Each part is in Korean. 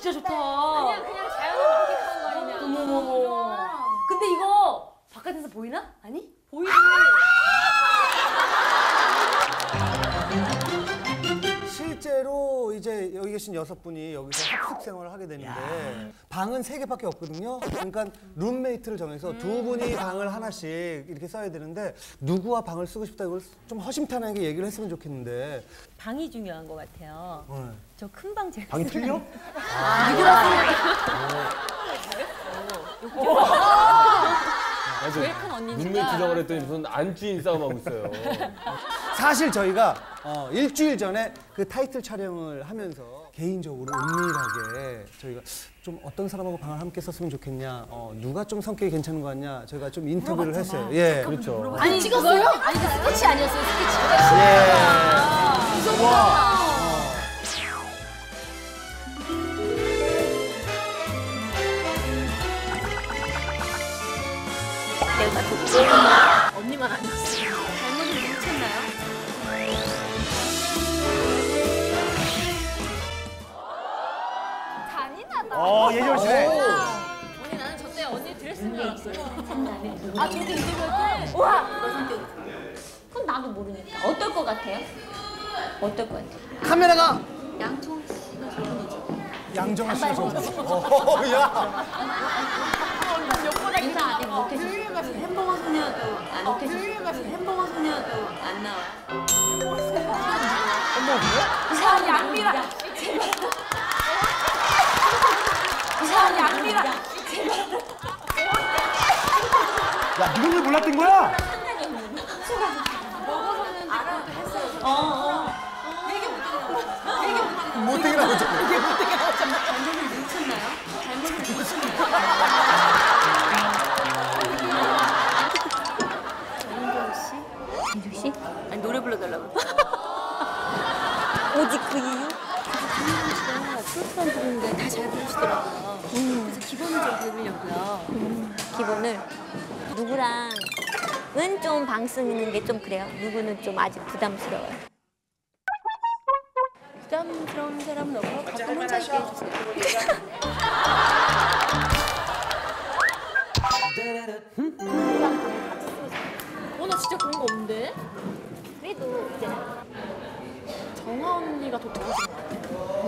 진짜 좋다. 그냥 자연을 만끽하는 거 아니냐. 어머머머. 근데 이거 바깥에서 보이나? 아니? 보이지? 실제로 이제 여기 계신 6분이 여기서 학습 생활을 하게 되는데 방은 3개밖에 없거든요. 그러니까 룸메이트를 정해서 2분이 방을 하나씩 이렇게 써야 되는데 누구와 방을 쓰고 싶다 이걸 좀 허심탄회하게 얘기를 했으면 좋겠는데 방이 중요한 것 같아요. 네. 저 큰 방 제가 방이 틀려? 제일 큰 언니니까. 룸메이트 생활 했더니 무슨 안주인 싸움하고 있어요. 사실 저희가 일주일 전에 그 타이틀 촬영을 하면서 개인적으로 은밀하게 저희가 좀 어떤 사람하고 방을 함께 썼으면 좋겠냐, 누가 좀 성격이 괜찮은 거 같냐, 저희가 좀 인터뷰를 했어요. 예, 그렇죠. 아니 찍었어요? 아니 그 스케치 아니었어요? 스케치. 예. 와. 내가 듣고 언니만 아니었어요. 잘못을 뭉쳤나요? 잔인하다. 예전시네. 언니 나는 저때 언니 드레스인 줄 알았어요. 아 저도 인터뷰할 때? 와! 너 성격 그건 나도 모르니까 어떨 것 같아요? 어떨 것 같아요? 카메라가 양청 씨가 저분이지? 양정아 씨가 저거. 야. 인사 아직 못해줬어. 햄버거 소녀도 안 못해줬어. 햄버거 소녀도 안 나와. 이 사람 양미라. 이 사람 양미라. 야, 이런 걸 몰랐던 거야? 못되게 나오잖아. 잘못을 뭉쳤나요? 잘못을 뭉쳤나요? 민주 씨? 아니 노래 불러달라고. 오직 그 이유? 트로트만 부르는데 다 잘 부르시더라고요. 그래서 기본을 좀 배우려고요. 기본을 누구랑은 좀 방 쓰는 게 좀 그래요. 누구는 좀 아직 부담스러워요. 부담스러운 사람은 없고 가끔 혼자 있게 해주세요. 나 진짜 그런 거 없는데? 그래도 이제 정화 언니가 더 좋아하신 것 같아.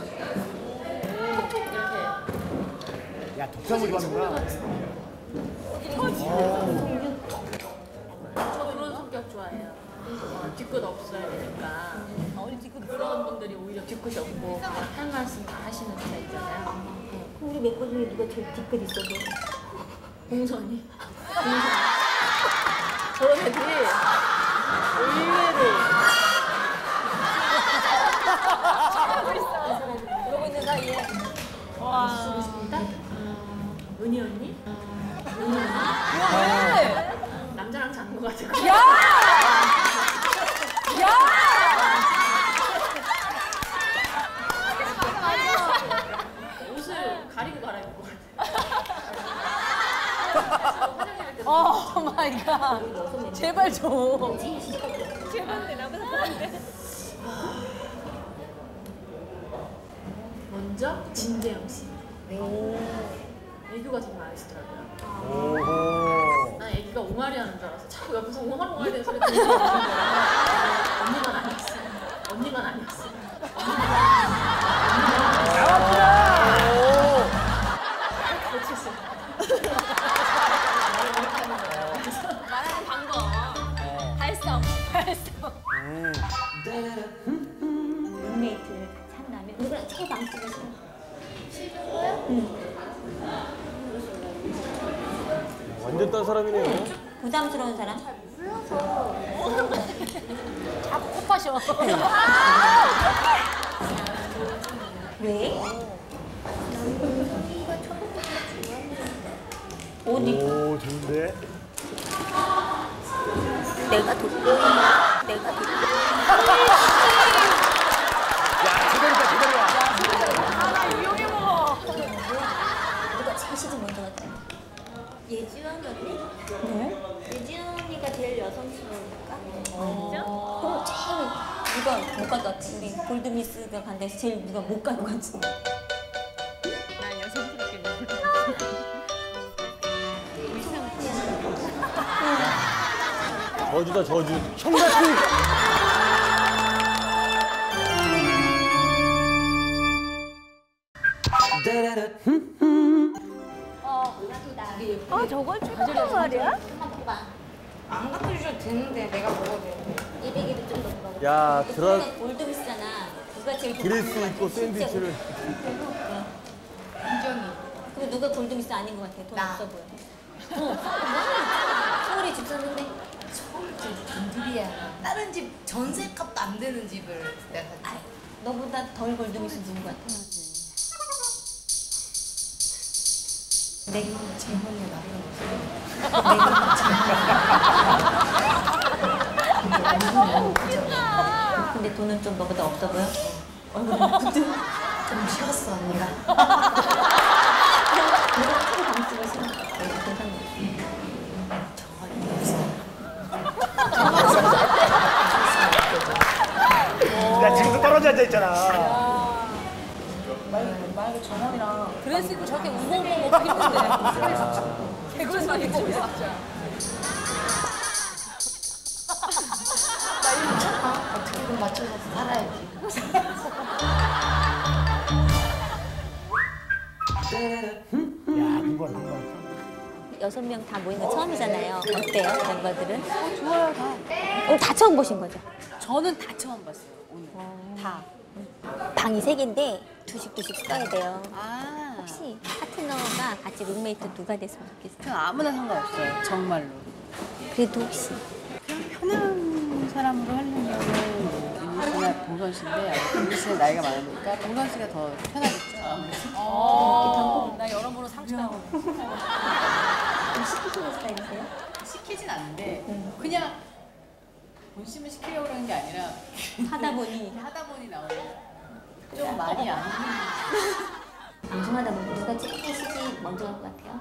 톡톡 이렇게. 야, 독점을 하는구나. 저 그런 성격 좋아해요. 뒤끝 없어야 되니까. 우리 뒤끝 그런 분들이 오히려 뒤끝이 없고 할 말씀 다 하시는 스타일 있잖아요. 우리 멤버 중에 누가 제일 뒤끝 있어도 공선이. 저런 애들이 의외로 그러고 있는 사이에 와. 있습니다. 은희 언니? 은희 언니? 남자랑 자는 거 같아. 야! 야! 옷을 가리고 갈아입고 같아. 오 마이 갓. 제발 좀. 제발내 나보다 좋은데. 먼저 진재영 씨. 애교가 정말 아시더라고요. 오호. 난 애기가 옹알이 하는 줄 알았어. 자꾸 옆에서 옹알옹알 되는 소리 들리는 거야. 언니만 아니었어. 언니만 아니었어. 그렇지. 말하는 방법 발성 룸메이트를 같이 한다면 누구랑 제일 방 쓰고 싶어요? 완전 딴 사람이네요. 부담스러운 사람? 자꾸 코 파셔. 왜? 어디? 오, 좋은데? 내가 돋보인다. 내가 돋보인다. 야, 제대로다, 제대로야. 누가 제일 시즌 먼저 같아? 예지원 언니? 네? 예지원 언니가 제일 여성스러우니까. 진짜? 그럼 제일 누가 못 갈 것 같아? 우리 골드미스가 간 데서 제일 누가 못 갈 것 같은데. 저주다 저주. 형 같은. 아 저걸 찍는 말이야? 안 갖다 주셔도 되는데 내가 먹어도 돼. 얘기도 좀 더 물어봐. 야 들어. 골드비스잖아. 누가 제일 드레스 입고 샌드위치를. 인정이. 그럼 누가 골드비스 아닌 것 같아? 돈 나. 없어 보여. 돈 없어? 서울에 집 샀는데 돈들이야. 다른 집 전세값도 안 되는 집을 내가 샀지. 너보다 덜 골드비스 누구 같아? 내가 재혼이 나쁜 근데 돈은 좀 너보다 없어 보여? 얼굴은 좀 쉬었어 언니가. 내가 크게 방치고 있어. 야 지금도 떨어져 앉아 있잖아. 만약에 정원이랑 드레스 입고 저렇게 우엉우엉 먹고 있는데. 개그에서 입고 있어. 어떻게든 맞춰서 살아야지. 여섯 명 다 모인 거 처음이잖아요. 어때요, 멤버들은? 좋아요, 다. 다 처음 보신 거죠? 저는 다 처음 봤어요, 오늘. 다. 방이 세 개인데 두씩 써야 돼요. 아. 혹시 파트너가 같이 룸메이트 누가 됐으면 좋겠어요? 전 아무나 상관없어요, 정말로. 그래도 혹시 그냥 편한 사람으로 하려면 뭐 윤희 씨나 동선 씨인데 윤희 씨는 나이가 많으니까 동선 씨가 더 편하겠죠. 나 여러모로 상처하고. 좀 시키시는 스타일이세요? 시키진 않는데 그냥 본심을 시키려고 그러는 게 아니라 하다 보니 하다 보니 나오는 좀 많이 안 방송하다 보니 누가 제일 시기 먼저 갈 것 같아요?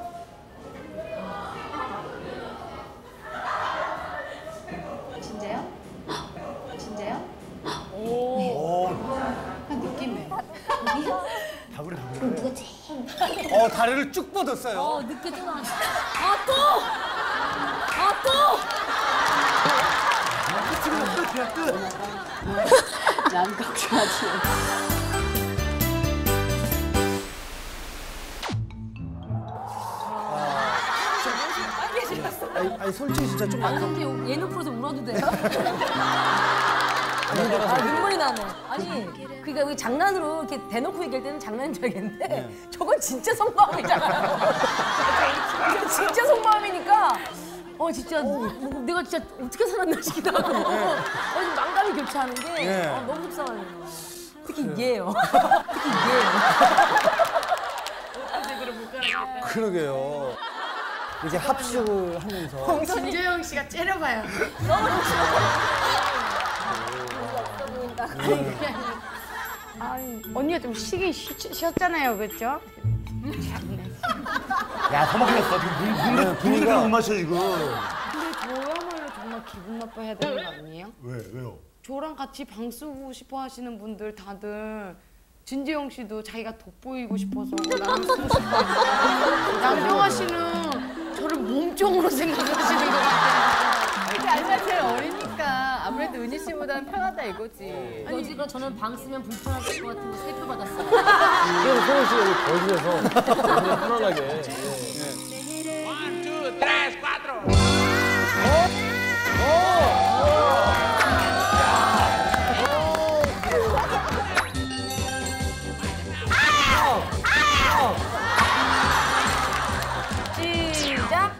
진짜요? 진짜요? 오. 한 느낌에. 다구리 그럼 누가 제일 다리를 쭉 뻗었어요. 느껴져. 아 또! 아 또! 지금 끝이야 끝. 난 걱정하지. 아니 솔직히 진짜 좀 많이. 근데 예능 프로에서 울어도 돼요? 눈물이 나네. 아니, 그러니까 우리 장난으로 이렇게 대놓고 얘기할 때는 장난인 줄 알겠는데 저건 진짜 속마음이잖아요. 진짜 속마음이니까 진짜 내가 진짜 어떻게 살았나 싶기도 하고 좀 망감이 교차하는 게 너무 속상하네요. 특히 얘예요. 특히 얘예요. 그러게요. 이제 합숙을 하면서. 진재영 씨가 째려봐요. 언니가 좀 쉬었잖아요, 그렇죠? 야 서먹했어. 지금 분위기가 못 마셔 지금. 근데 저야말로 정말 기분 나빠해야 되는 거 아니에요? 왜요? 저랑 같이 방 쓰고 싶어 하시는 분들 다들 진재영 씨도 자기가 돋보이고 싶어서 나랑 쓰고 싶어 하고 양정아 씨는 저를 몸종으로 생각하시는 것 같아요. 알바 제일 어리니까 아무래도 은희 씨보다는 편하다 이거지. 아니, 그러니까 저는 방 쓰면 불편할 것 같은 세표 받았어요. 그래서 소은 씨가 여기 거실에서 그냥 편안하게. 시작.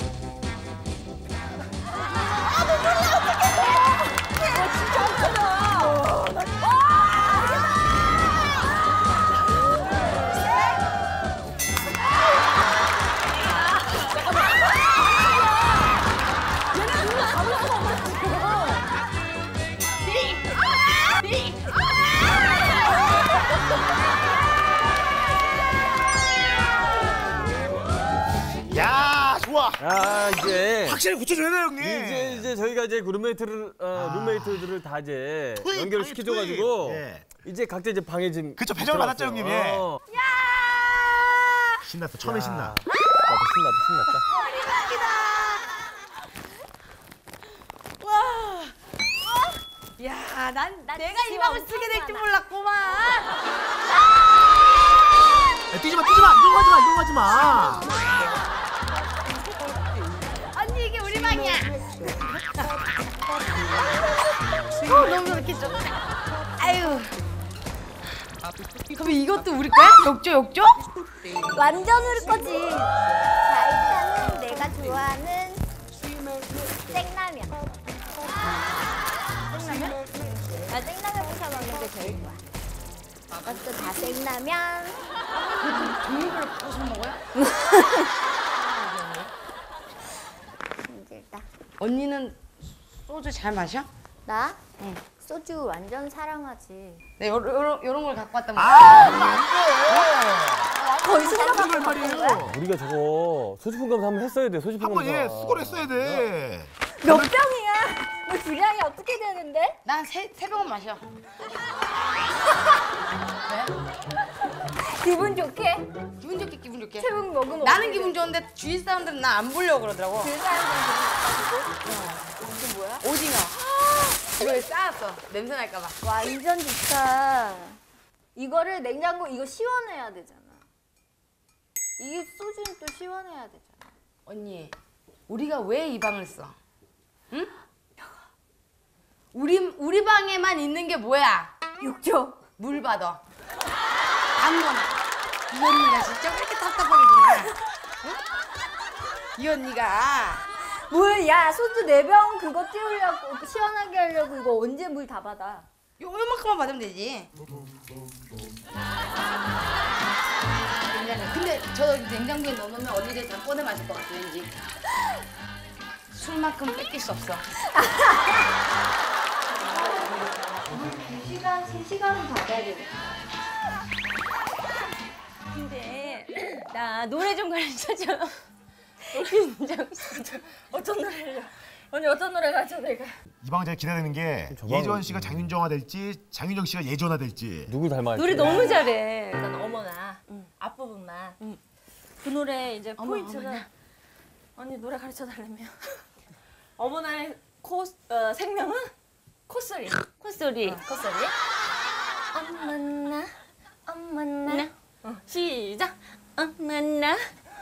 야 좋아. 이제 확실히 고쳐줘야 돼요 형님. 이제 저희가 이제 그 룸메이트들을 다 이제 연결을 시켜줘가지고 예. 이제 각자 이제 방에 지금. 그쵸, 배정을 받았죠, 형님, 예. 신났어. 처음에 신나. 나도 신났다. 야, 난 내가 이 방을 쓰게 될 줄 몰랐구만. 야, 뛰지 마, 이동하지 마. 언니 이게 우리 방이야. 너무 이렇게 좀. 아유. 그럼 이것도 우리 거야? 욕조? 완전 우리 거지. 자, 일단은 내가 좋아하는 생라면. 생라면? 나 생라면부터 먹는 게 제일 좋아. 이것도 다 생라면. 종류별로 바꿔서 먹어요? 힘들다. 언니는 소주 잘 마셔? 나? 응. 소주 완전 사랑하지. 네, 요런 걸 갖고 왔단 말이야. 거기서 깜짝을 말이에요. 우리가 저거 소지품 검사 한번 했어야 돼. 소지품 한번 검사. 예, 수고를 했어야 돼. 몇 병이야? 뭐 주량이 어떻게 되는데? 난 세 병은 마셔. 기분 좋게? 기분 좋게. 세병 먹으면 나는 어떻게 기분 돼? 좋은데 주위 사람들은 나 안 보려고 그러더라고. 그 사람들은 이게 뭐야? 오징어. 이걸 쌓았어. 냄새 날까 봐. 완전 좋다. 이거를 냉장고 이거 시원해야 되잖아. 이게 소주는 또 시원해야 되잖아. 언니, 우리가 왜 이 방을 써? 응? 우리 방에만 있는 게 뭐야? 욕조. 물 받아. 아무거나. 이 언니가 진짜 왜 이렇게 답답하게 구나? 응? 이 언니가 물, 야, 소주 4병 그거 띄우려고, 시원하게 하려고 이거 언제 물 다 받아? 요만큼만 받으면 되지. 냉장고. 근데 저 냉장고에 넣어놓으면 언니들 다 꺼내 마실 것 같아, 왠지. 술만큼 뺏길 수 없어. 2시간, 3시간은 받아야 되겠다. 근데 나 노래 좀 가르쳐줘. 김정수 어떤 노래를? 언니 어떤 노래 가르쳐 내가? 이 방 제가 기대되는 게 예전 씨가 장윤정화 될지 장윤정 씨가 예전화 될지. 누굴 닮아야 노래 너무 잘해. 일단 어머나 앞부분만. 그 노래 이제 포인트는 언니 노래 가르쳐 달라며. 어머나의 생명은 콧소리. 콧소리. 엄마나. 시작. 엄마나.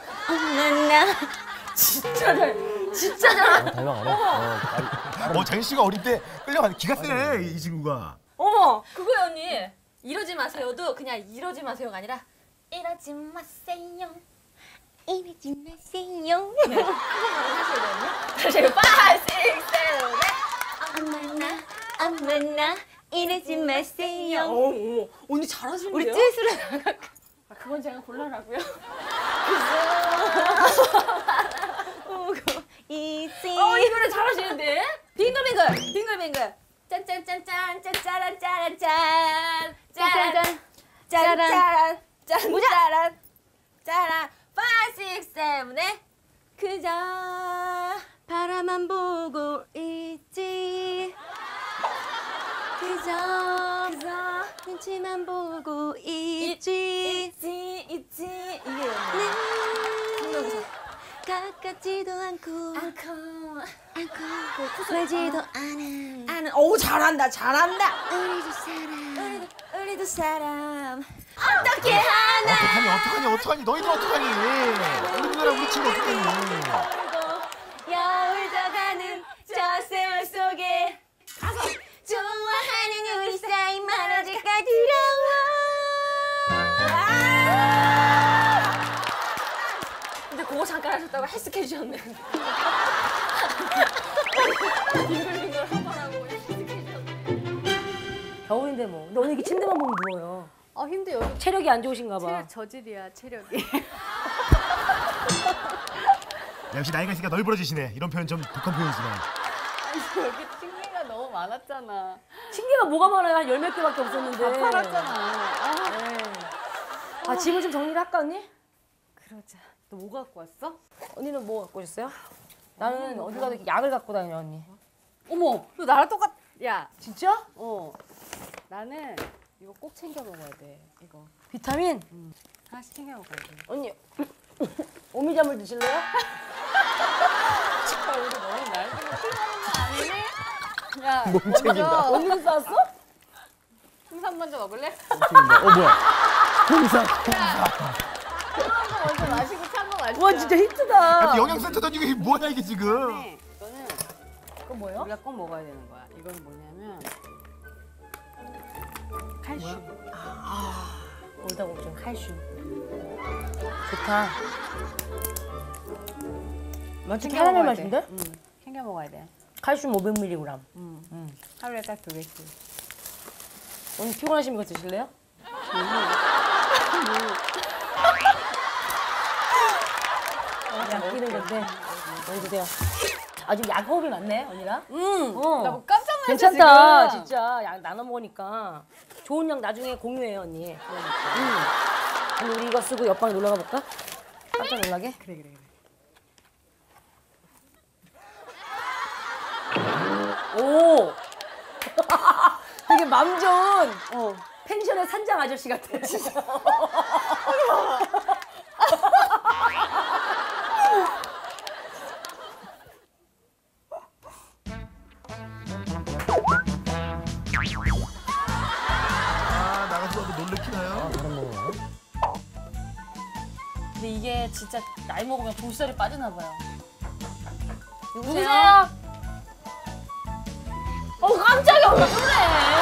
진짜 잘해. 닮아 안 해? 장윤 씨가 어릴 때 끌려가는 기가 세네 이 친구가. 어머, 그거요 언니. 이러지 마세요도 그냥 이러지 마세요가 아니라 이러지 마세요. 이러지 마세요. 다시 5, 6, 7, 8. 엄마나. 이러지 마세요. 어머, 언니 잘하시는데요? 우리 찌스로 나갈까? 그건 제가 곤란하고요. 이지. 이 노래 잘하시는데? 빙글빙글. 짠짠짠짠, 짠짜란, 짜란, 짠. 짜란, 짜란, 짠, 짜란. 5, 6, 7, 8. 그저 바라만 보고 있지. 그저 눈치만 보고 있지. 이게 가깝지도 않고 멀지도 않은 어우 잘한다. 우리도 사람 어떻게 하나 어떡하니 너희들 어떡하니 우리 누나랑 우리 친구 어떡하니. 여울 져가는 저 세월 속에 좋아하는 우리 사이 멀어질까 두려워. 근데 그거 잠깐 하셨다고 헬스케 주셨네. 빙글빙글 하더라고. 헬스케 주셨네. 겨울인데 뭐. 근데 오늘 이렇게 침대만 보면 누워요. 힘들 여기 체력이 안 좋으신가 봐. 체력 저질이야 체력이. 역시 나이가 있으니까 널브러지시네. 이런 표현 좀 독한 표현이지만. 여기 ting기가 너무 많았잖아. ting기가 뭐가 많아요? 한 10몇 개밖에 없었는데. 팔았잖아. 아, 짐을 좀 정리를 할까 언니? 그러자. 너 뭐 갖고 왔어? 언니는 뭐 갖고 오셨어요? 나는 어디 가도 약을 갖고 다녀 언니. 어머, 너 나랑 똑같. 야, 진짜? 나는 이거 꼭 챙겨 먹어야 돼. 이거 비타민? 하나씩 챙겨 먹어야 돼. 언니 오미자물 드실래요? 우리 너무 날 아니네. 야, 챙긴다. 언니는 싸웠어? 홍삼 먼저 먹을래? 뭐야? 홍삼. 먼저 마시고 찬 거 마시자. 와 진짜 히트다. 영양센터 다니고 이게 뭐냐 이게 지금. 이거는 그거 뭐예요? 우리가 꼭 먹어야 되는 거야. 이건 뭐냐면 칼슘. 거기다 좀 칼슘. 좋다. 마치 챙겨 캐러멜 먹어야 돼. 맛인데? 챙겨 먹어야 돼. 칼슘 500mg. 하루에 딱 2개씩. 오늘 피곤하시면 이거 드실래요? 아끼는 건데 많이 드세요. 아주 약호흡이 많네 언니가. 어. 나 뭐 깜짝 놀랐어 괜찮다 지금. 진짜. 약 나눠 먹으니까 좋은 약 나중에 공유해요 언니. 아니 우리 이거 쓰고 옆방에 놀러 가볼까? 깜짝 놀라게. 그래. 오. 되게 맘 좋은 펜션의 산장 아저씨 같아. 아 나가서 한번 놀래키나요? 근데 이게 진짜 나이 먹으면 볼살이 빠지나 봐요. 누구세요? 깜짝이야 왜 그래?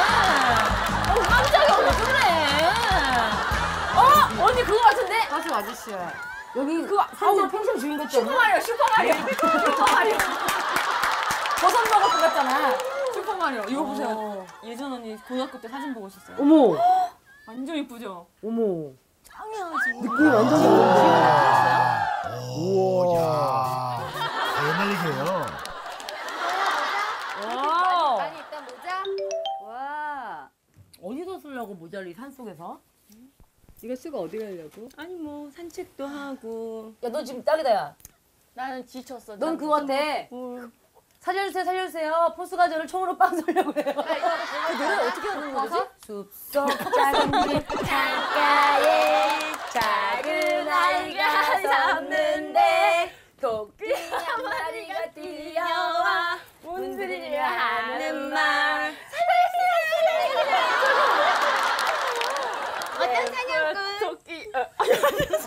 깜짝이야 왜 그래? 언니 그거 같은데? 가수 아저씨야. 여기 그 산장 펜션 주인 같지 않아? 슈퍼마리오. 버섯 먹을 것 같잖아. 슈퍼마리오. 이거 보세요. 예전 언니 고등학교 때 사진 보고 있었어요. 어머, 완전 이쁘죠? 어머. 짱이야 지금. 느낌이 완전 다르지? 오, 야. 옛날 얘기예요. 와. 많이 있다 모자. 와. 어디서 쓰려고 모자를 이 산속에서? 이거 쓰고 어디 가려고? 아니 뭐 산책도 하고. 야, 너 지금 딱이다, 야. 나는 지쳤어. 넌 그거 같아. 살려주세요, 살려주세요. 포스가 저를 총으로 빵 쏠려고 해요. 그 노래 어떻게 하는 거지? 숲속 작은 집 창가에 작은 아이가 섰는데 토끼 한 마리가 뛰어와 문드리려 하는 말. 어떤 사냥꾼? 토끼.